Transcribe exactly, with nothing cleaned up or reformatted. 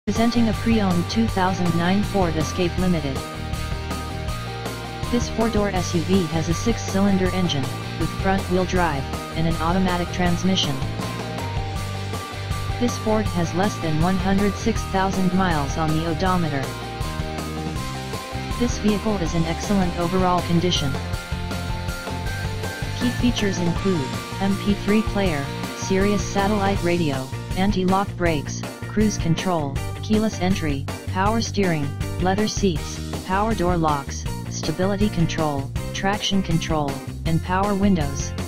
Presenting a pre-owned two thousand nine Ford Escape Limited. This four-door S U V has a six-cylinder engine, with front-wheel drive, and an automatic transmission. This Ford has less than one hundred six thousand miles on the odometer. This vehicle is in excellent overall condition. Key features include M P three player, Sirius satellite radio, anti-lock brakes, cruise control, keyless entry, power steering, leather seats, power door locks, stability control, traction control, and power windows.